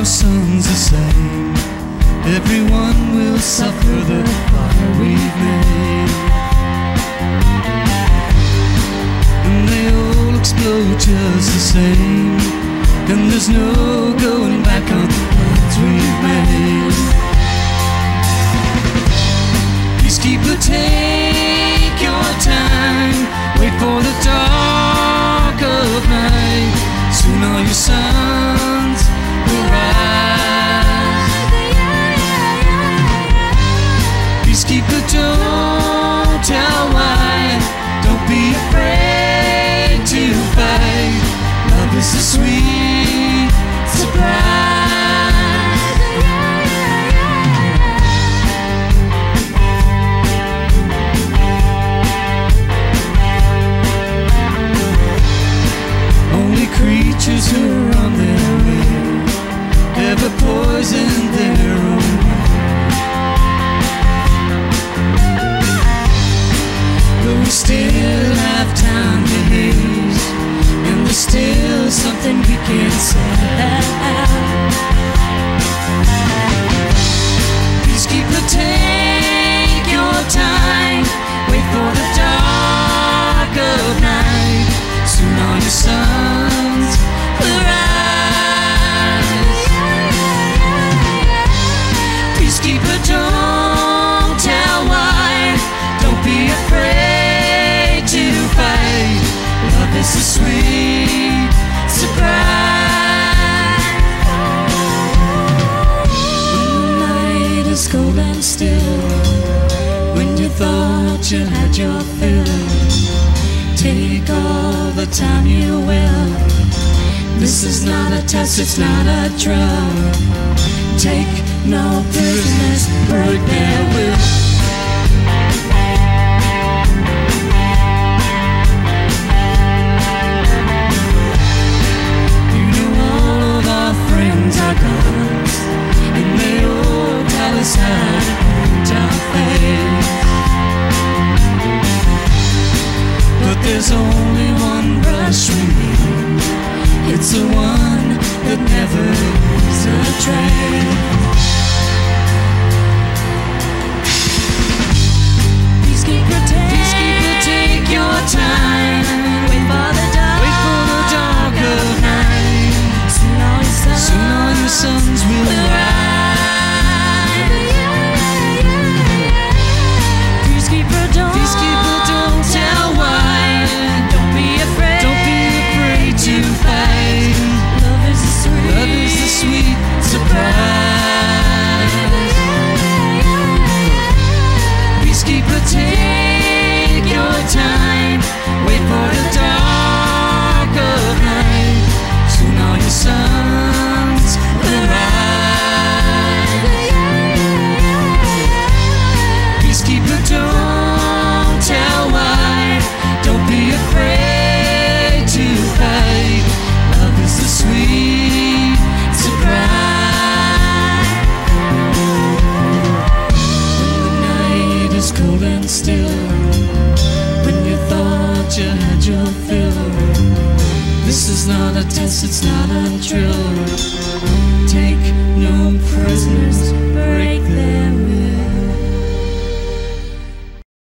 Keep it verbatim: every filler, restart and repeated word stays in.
our sons the same. Everyone will suffer the fire we've made, and they all explode just the same. And there's no going back on the plans we've made. Peacekeeper, take your time. Wait for the dark of night. Soon all your sons will rise. Peacekeeper, don't tell why. Don't be afraid to fight. Love is a sweet surprise. Only creatures who are on their way ever poison their own way. But we still have time to haze, and there's still something we can say. Peacekeeper, take your time. Wait for the dark of night. Soon all your sons will rise. Peacekeeper, don't tell why. Don't be afraid to fight. Love is a sweet surprise. When the night is cold and still, when you thought you had your fill, take all the time you will. This is not a test, it's not a drill. Take no prisoners, break their will. You know all of our friends are gone, and they all tell us how to paint our face. But there's only one brush we need. It's the one that never leaves a trail. Peacekeeper, take, Peacekeeper, take your time. Wait for the dark, Wait for the dark of night. Soon all your sons, Soon all your sons will rise. Peacekeeper, don't, Peacekeeper, don't tell why. Don't be afraid, don't be afraid to fight. Love is the sweet, Love is the sweet surprise. Peacekeeper, take your time. Wait for the dark of night. Soon all your sons will rise. Peacekeeper, don't tell why. Don't be afraid to fight. Love is the sweet surprise. When the night is cold and still, when you thought you had your fill, this is not a test, it's not a drill.